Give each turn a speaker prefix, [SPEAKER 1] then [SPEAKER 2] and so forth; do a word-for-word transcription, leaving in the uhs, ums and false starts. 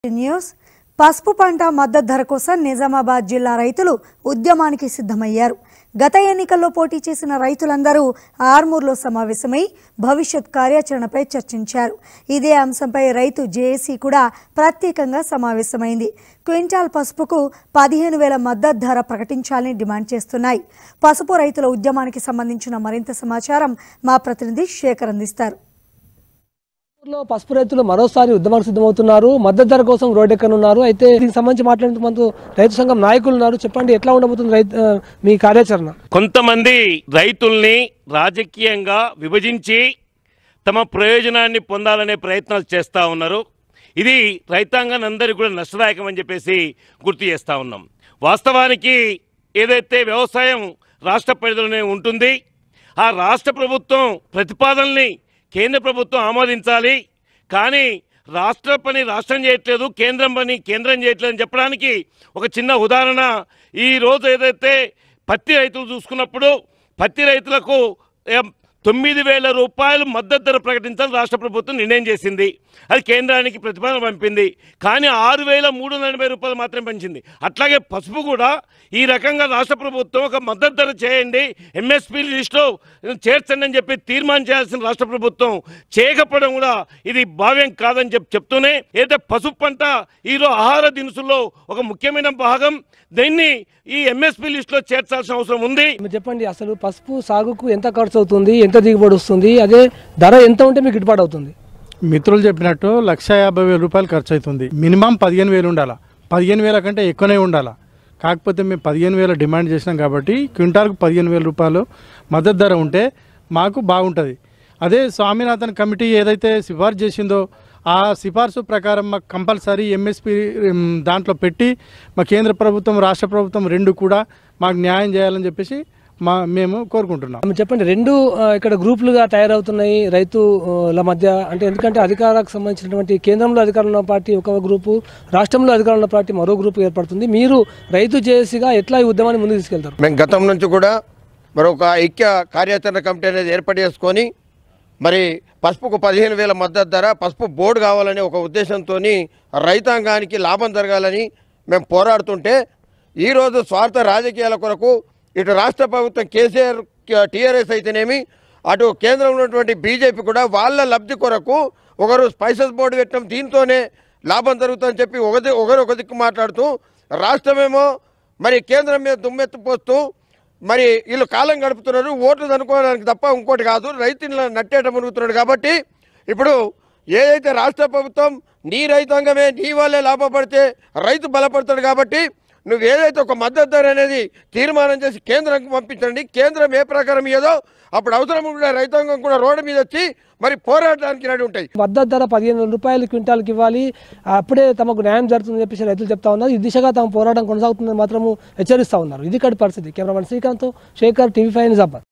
[SPEAKER 1] News పసుపు పంట మద్దతు ధర కోసం నిజామాబాద్ జిల్లా రైతులు ఉద్యమానికి సిద్ధమయ్యారు. గత ఎన్నికల్లో పోటీ చేసిన రైతులందరూ ఆర్మూర్లో సమావేశమై భవిష్యత్ కార్యాచరణపై చర్చించారు. ఇదే అంశంపై రైతు జేఏసీ కూడా ప్రత్యేకంగా సమావేశమైంది. క్వింటాల్ పసుపుకు పదిహేను వేల మద్దతు ధర ప్రకటించాలని డిమాండ్ చేస్తున్నాయి. పసుపు రైతుల ఉద్యమానికి సంబంధించిన మరింత సమాచారం మా ప్రతినిధి శేఖర్ అందిస్తారు.
[SPEAKER 2] పసుపు రైతులు మరోసారి ఉద్యమానికి సిద్ధమవుతున్నారు. మద్దతు ధర కోసం రోడ్డెక్కనున్నారు. అయితే దీనికి సంబంధించి మాట్లాడేందుకు మనకు రైతు సంఘం నాయకులు ఉన్నారు. చెప్పండి, ఎట్లా ఉండబోతుంది రైతు మీ కార్యాచరణ?
[SPEAKER 3] కొంతమంది రైతుల్ని రాజకీయంగా విభజించి తమ ప్రయోజనాన్ని పొందాలనే ప్రయత్నాలు చేస్తూ ఉన్నారు. ఇది రైతాంగాన్ని అందరికీ కూడా నష్టదాయకం అని చెప్పేసి గుర్తు చేస్తూ ఉన్నాం. వాస్తవానికి ఏదైతే వ్యవసాయం రాష్ట్ర పరిధిలోనే ఉంటుంది, ఆ రాష్ట్ర ప్రభుత్వం ప్రతిపాదనల్ని కేంద్ర ప్రభుత్వం ఆమోదించాలి. కానీ రాష్ట్ర పని రాష్ట్రం చేయట్లేదు, కేంద్రం పని కేంద్రం చేయట్లేదు అని చెప్పడానికి ఒక చిన్న ఉదాహరణ, ఈరోజు ఏదైతే పత్తి రైతులు చూసుకున్నప్పుడు పత్తి రైతులకు తొమ్మిది వేల రూపాయలు మద్దతు ధర ప్రకటించాలని రాష్ట్ర ప్రభుత్వం నిర్ణయం చేసింది. అది కేంద్రానికి ప్రతిపాదన పంపింది. కానీ ఆరు వేల మూడు వందల ఎనభై రూపాయలు మాత్రమే పంచింది. అట్లాగే పసుపు కూడా ఈ రకంగా రాష్ట్ర ప్రభుత్వం ఒక మద్దతు ధర చేయండి, ఎంఎస్పీ లిస్టులో చేర్చండి అని చెప్పి తీర్మానం చేయాల్సిన రాష్ట్ర ప్రభుత్వం చేయకపోవడం కూడా ఇది భావ్యం కాదని చెప్పి చెప్తూనే, ఏదైతే పసుపు పంట ఈరోజు ఆహార దినుసుల్లో ఒక ముఖ్యమైన భాగం, దీన్ని ఈ ఎంఎస్పీ లిస్టులో చేర్చాల్సిన అవసరం ఉంది.
[SPEAKER 2] చెప్పండి, అసలు పసుపు సాగుకు ఎంత ఖర్చు అవుతుంది, ఎంత దిగుబడి వస్తుంది, అదే ధర ఎంత ఉంటే మీకు గిట్టుబాటు అవుతుంది?
[SPEAKER 4] మిత్రులు చెప్పినట్టు లక్ష యాభై వేల రూపాయలు ఖర్చు అవుతుంది. మినిమం పదిహేను వేలు ఉండాలా, పదిహేను వేల కంటే ఎక్కువనే ఉండాలా. కాకపోతే మేము పదిహేను వేల డిమాండ్ చేసినాం కాబట్టి క్వింటాల్కు పదిహేను వేల రూపాయలు మద్దతు ధర ఉంటే మాకు బాగుంటుంది. అదే స్వామినాథన్ కమిటీ ఏదైతే సిఫార్సు చేసిందో ఆ సిఫార్సు ప్రకారం మాకు కంపల్సరీ ఎంఎస్పీ దాంట్లో పెట్టి మా కేంద్ర ప్రభుత్వం రాష్ట్ర ప్రభుత్వం రెండు కూడా మాకు న్యాయం చేయాలని చెప్పేసి మా మేము కోరుకుంటున్నాం.
[SPEAKER 2] చెప్పండి, రెండు ఇక్కడ గ్రూపులుగా తయారవుతున్నాయి రైతుల మధ్య. అంటే ఎందుకంటే అధికారానికి సంబంధించినటువంటి కేంద్రంలో అధికారంలో ఉన్న పార్టీ ఒక గ్రూపు, రాష్ట్రంలో అధికారంలో ఉన్న పార్టీ మరో గ్రూపు ఏర్పడుతుంది. మీరు రైతు జేఏసీగా ఎట్లా ఈ ఉద్యమాన్ని ముందుకు తీసుకెళ్తారు?
[SPEAKER 5] మేము గతం నుంచి కూడా మరొక ఐక్య కార్యాచరణ కమిటీ అనేది ఏర్పాటు చేసుకొని మరి పసుపుకు పదిహేను వేల మద్దతు ధర, పసుపు బోర్డు కావాలనే ఒక ఉద్దేశంతో రైతాంగానికి లాభం జరగాలని మేము పోరాడుతుంటే, ఈరోజు స్వార్థ రాజకీయాల కొరకు ఇటు రాష్ట్ర ప్రభుత్వం కేసీఆర్ టీఆర్ఎస్ అయితేనేమి, అటు కేంద్రంలో ఉన్నటువంటి బీజేపీ కూడా వాళ్ళ లబ్ధి కొరకు ఒకరు స్పైసెస్ బోర్డు పెట్టడం, దీంతోనే లాభం జరుగుతుందని చెప్పి ఒకది ఒకరు ఒక దిక్కు మాట్లాడుతూ, రాష్ట్రమేమో మరి కేంద్రం మీద దుమ్మెత్తిపోస్తూ మరి వీళ్ళు కాలం గడుపుతున్నారు. ఓట్లు అనుకోవడానికి తప్ప ఇంకోటి కాదు, రైతులను నట్టేట మునుగుతున్నాడు. కాబట్టి ఇప్పుడు ఏదైతే రాష్ట్ర ప్రభుత్వం నీ రైతాంగమే నీ వాళ్ళే లాభపడితే రైతు బలపడతాడు. కాబట్టి నువ్వు ఏదైతే ఒక మద్దతు ధర అనేది తీర్మానం చేసి కేంద్రానికి పంపించండి. కేంద్రం ఏ ప్రకారం ఏదో అప్పుడు అవసరం కూడా రైతాంగం కూడా రోడ్డు మీద వచ్చి మరి పోరాటానికి రెడీ ఉంటాయి.
[SPEAKER 2] మద్దతు ధర పదిహేను వేల రూపాయలు క్వింటాల్కి ఇవ్వాలి, అప్పుడే తమకు న్యాయం జరుగుతుందని చెప్పేసి రైతులు చెప్తా ఉన్నారు. ఈ దిశగా తమ పోరాటం కొనసాగుతుందని మాత్రము హెచ్చరిస్తూ ఉన్నారు. ఇది కటి పరిస్థితి. Cameraman Srikanth, Shekhar, TV five Nizamabad.